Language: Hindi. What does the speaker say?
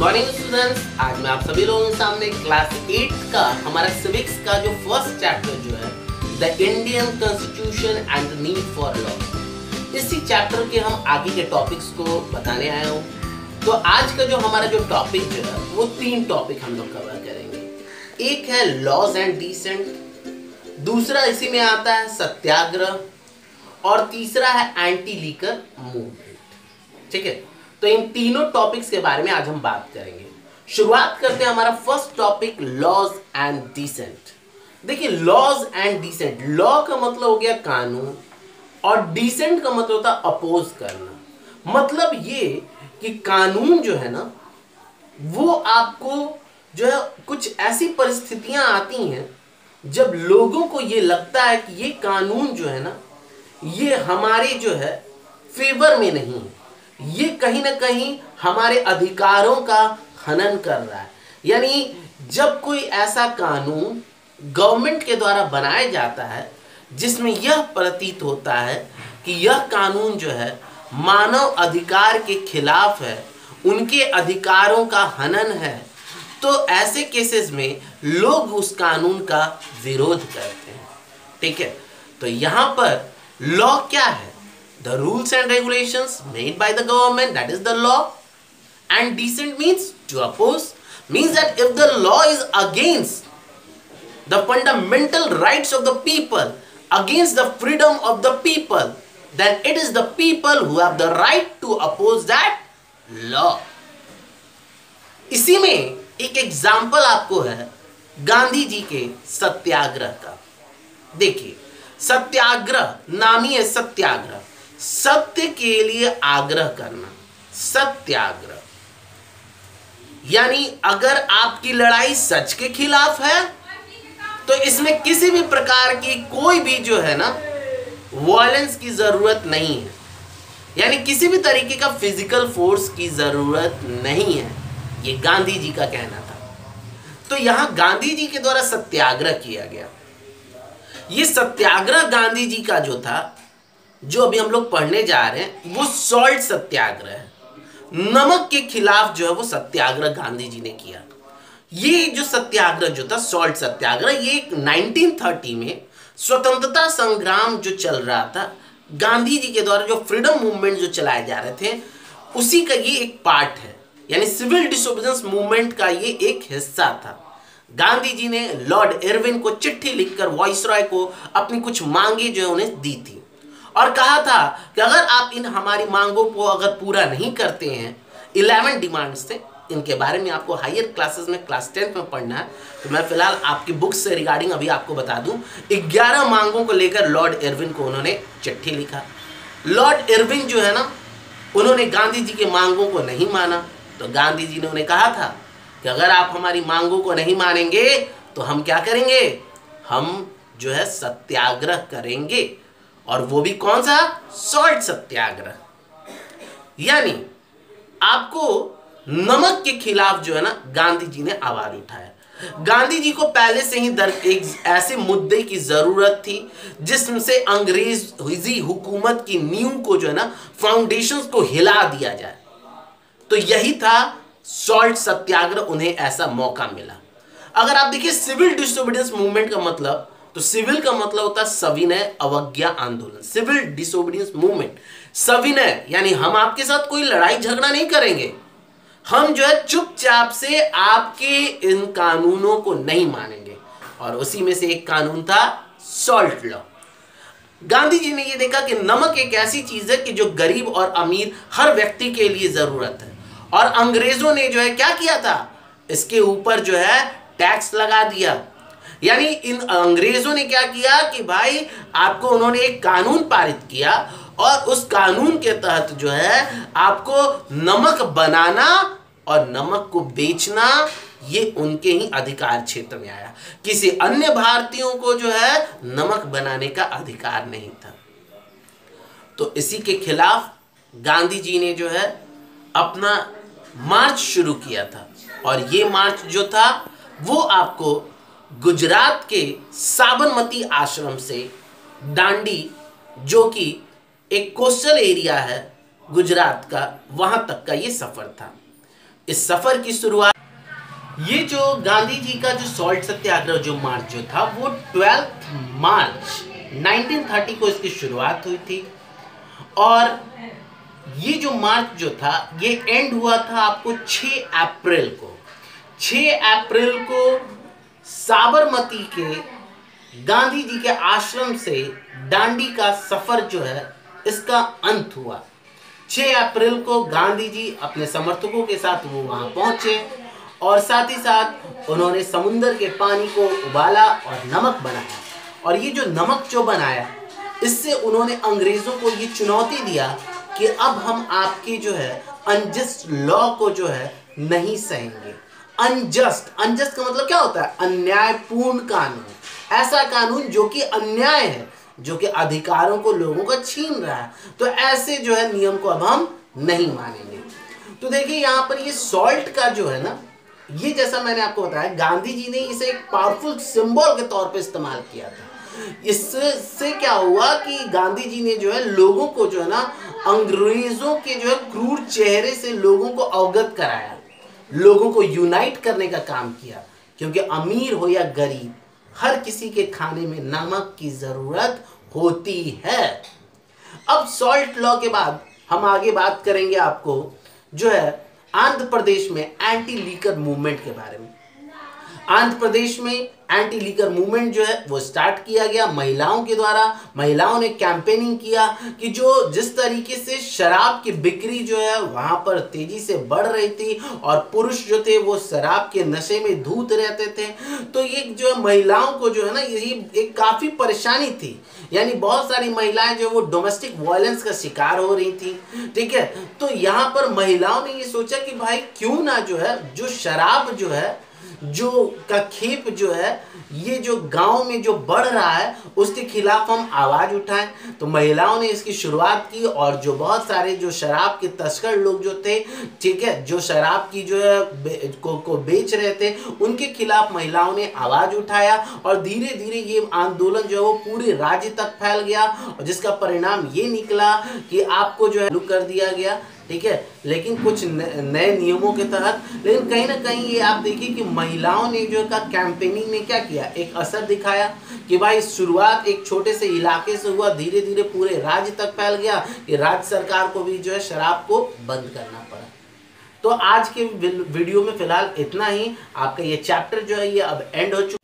मॉर्निंग स्टूडेंट्स, आज मैं आप सभी लोगों के सामने क्लास 8 का हमारा सिविक्स का जो फर्स्ट चैप्टर जो है the Indian constitution and the need for law, इसी चैप्टर के हम आगे के टॉपिक्स को बताने आए हूँ। तो आज का जो हमारा जो टॉपिक जो है वो 3 टॉपिक हम लोग कवर करेंगे। एक है लॉज एंड डिसेंट, दूसरा इसी में आता है सत्याग्रह और तीसरा है एंटी लीकर मूवमेंट। ठीक है, तो इन तीनों टॉपिक्स के बारे में आज हम बात करेंगे। शुरुआत करते हैं हमारा first topic laws and dissent. देखिए, लॉज एंड डिसेंट, लॉ का मतलब हो गया कानून और डिसेंट का मतलब होता है अपोज करना। मतलब ये कि कानून जो है ना वो आपको जो है कुछ ऐसी परिस्थितियां आती हैं जब लोगों को ये लगता है कि ये कानून जो है ना ये हमारे जो है फेवर में नहीं है, ये कहीं ना कहीं हमारे अधिकारों का हनन कर रहा है। यानी जब कोई ऐसा कानून गवर्नमेंट के द्वारा बनाया जाता है जिसमें यह प्रतीत होता है कि यह कानून जो है मानव अधिकार के खिलाफ है, उनके अधिकारों का हनन है, तो ऐसे केसेस में लोग उस कानून का विरोध करते हैं। ठीक है, तो यहां पर लॉ क्या है? The rules and regulations made by the government, that is the law. And decent means to oppose, means that if the law is against the fundamental rights of the people, against the freedom of the people, then it is the people who have the right to oppose that law. इसी में एक एग्जाम्पल आपको है गांधी जी के सत्याग्रह का। देखिए, सत्याग्रह नामी है सत्याग्रह, सत्य के लिए आग्रह करना, सत्याग्रह। यानी अगर आपकी लड़ाई सच के खिलाफ है तो इसमें किसी भी प्रकार की कोई भी जो है ना वायलेंस की जरूरत नहीं है, यानी किसी भी तरीके का फिजिकल फोर्स की जरूरत नहीं है। ये गांधी जी का कहना था। तो यहां गांधी जी के द्वारा सत्याग्रह किया गया। ये सत्याग्रह गांधी जी का जो था, जो अभी हम लोग पढ़ने जा रहे हैं, वो सॉल्ट सत्याग्रह है। नमक के खिलाफ जो है वो सत्याग्रह गांधी जी ने किया। ये जो सत्याग्रह जो था सॉल्ट सत्याग्रह, ये 1930 में स्वतंत्रता संग्राम जो चल रहा था, गांधी जी के द्वारा जो फ्रीडम मूवमेंट जो चलाए जा रहे थे उसी का ये एक पार्ट है। यानी सिविल डिसोबीडियंस मूवमेंट का ये एक हिस्सा था। गांधी जी ने लॉर्ड इरविन को चिट्ठी लिखकर वाइसरॉय को अपनी कुछ मांगे जो है उन्हें दी थी और कहा था कि अगर आप इन हमारी मांगों को अगर पूरा नहीं करते हैं, 11 डिमांड्स थे, इनके बारे में आपको हायर क्लासेस में क्लास 10 में पढ़ना है, तो मैं फिलहाल आपकी बुक्स से रिगार्डिंग अभी आपको बता दूं। 11 मांगों को लेकर लॉर्ड इरविन को उन्होंने चिट्ठी लिखा। लॉर्ड इरविन जो है ना, उन्होंने गांधी जी के मांगों को नहीं माना, तो गांधी जी ने उन्हें कहा था कि अगर आप हमारी मांगों को नहीं मानेंगे तो हम क्या करेंगे, हम जो है सत्याग्रह करेंगे। और वो भी कौन सा? सॉल्ट सत्याग्रह। यानी आपको नमक के खिलाफ जो है ना गांधी जी ने आवाज उठाया। गांधी जी को पहले से ही एक ऐसे मुद्दे की जरूरत थी जिससे अंग्रेजी हुकूमत की नींव को जो है ना, फाउंडेशंस को हिला दिया जाए। तो यही था सॉल्ट सत्याग्रह, उन्हें ऐसा मौका मिला। अगर आप देखिए सिविल डिसोबीडियंस मूवमेंट का मतलब, तो सिविल का मतलब होता है सविनय अवज्ञा आंदोलन। सिविल डिसोबीडियंस मूवमेंट, सविनय यानी हम आपके साथ कोई लड़ाई झगड़ा नहीं करेंगे, हम जो है चुपचाप से आपके इन कानूनों को नहीं मानेंगे। और उसी में से एक कानून था सॉल्ट लॉ। गांधी जी ने यह देखा कि नमक एक ऐसी चीज है कि जो गरीब और अमीर हर व्यक्ति के लिए जरूरत है, और अंग्रेजों ने जो है क्या किया था, इसके ऊपर जो है टैक्स लगा दिया। यानी इन अंग्रेजों ने क्या किया कि भाई आपको उन्होंने एक कानून पारित किया और उस कानून के तहत जो है आपको नमक बनाना और नमक को बेचना ये उनके ही अधिकार क्षेत्र में आया। किसी अन्य भारतीयों को जो है नमक बनाने का अधिकार नहीं था। तो इसी के खिलाफ गांधी जी ने जो है अपना मार्च शुरू किया था, और ये मार्च जो था वो आपको गुजरात के साबरमती आश्रम से दांडी, जो कि एक कोस्टल एरिया है गुजरात का, वहां तक का ये सफर था। इस सफर की शुरुआत, ये जो गांधी जी का जो सॉल्ट सत्याग्रह जो मार्च जो था वो 12 मार्च 1930 को इसकी शुरुआत हुई थी। और ये जो मार्च जो था ये एंड हुआ था आपको 6 अप्रैल को। 6 अप्रैल को साबरमती के गांधी जी के आश्रम से दांडी का सफर जो है इसका अंत हुआ। 6 अप्रैल को गांधी जी अपने समर्थकों के साथ वो वहां पहुंचे और साथ ही साथ उन्होंने समुद्र के पानी को उबाला और नमक बनाया। और ये जो नमक जो बनाया, इससे उन्होंने अंग्रेजों को ये चुनौती दिया कि अब हम आपकी जो है अनजस्ट लॉ को जो है नहीं सहेंगे। अनजस्ट का मतलब क्या होता है? अन्यायपूर्ण कानून, ऐसा कानून जो कि अन्याय है, जो कि अधिकारों को लोगों को छीन रहा है। तो ऐसे जो है नियम को अब हम नहीं मानेंगे। तो देखिए यहाँ पर ये सॉल्ट का जो है ना, ये जैसा मैंने आपको बताया गांधी जी ने इसे एक पावरफुल सिंबल के तौर पे इस्तेमाल किया था। इससे क्या हुआ कि गांधी जी ने जो है लोगों को जो है ना अंग्रेजों के जो है क्रूर चेहरे से लोगों को अवगत कराया, लोगों को यूनाइट करने का काम किया। क्योंकि अमीर हो या गरीब, हर किसी के खाने में नमक की जरूरत होती है। अब सॉल्ट लॉ के बाद हम आगे बात करेंगे आपको जो है आंध्र प्रदेश में एंटी लीकर मूवमेंट के बारे में। आंध्र प्रदेश में एंटी लीकर मूवमेंट जो है वो स्टार्ट किया गया महिलाओं के द्वारा। महिलाओं ने कैंपेनिंग किया कि जो जिस तरीके से शराब की बिक्री जो है वहां पर तेजी से बढ़ रही थी और पुरुष जो थे वो शराब के नशे में धूत रहते थे, तो ये जो है महिलाओं को जो है ना ये एक काफी परेशानी थी। यानी बहुत सारी महिलाएं जो वो डोमेस्टिक वायलेंस का शिकार हो रही थी। ठीक है, तो यहाँ पर महिलाओं ने ये सोचा कि भाई क्यों ना जो है जो शराब जो है जो का खेप जो है ये जो गांव में जो बढ़ रहा है उसके खिलाफ हम आवाज उठाएं। तो महिलाओं ने इसकी शुरुआत की और जो बहुत सारे जो शराब के तस्कर लोग जो थे, ठीक है, जो शराब की जो है को बेच रहे थे, उनके खिलाफ महिलाओं ने आवाज उठाया और धीरे धीरे ये आंदोलन जो है वो पूरे राज्य तक फैल गया और जिसका परिणाम ये निकला कि आपको जो है लुक कर दिया गया। ठीक है, लेकिन कुछ नए नियमों के तहत। लेकिन कहीं ना कहीं ये आप देखिए कि महिलाओं ने जो का कैंपेनिंग ने क्या किया, एक असर दिखाया कि भाई शुरुआत एक छोटे से इलाके से हुआ, धीरे धीरे पूरे राज्य तक फैल गया कि राज्य सरकार को भी जो है शराब को बंद करना पड़ा। तो आज के वीडियो में फिलहाल इतना ही। आपका ये चैप्टर जो है ये अब एंड हो चुका।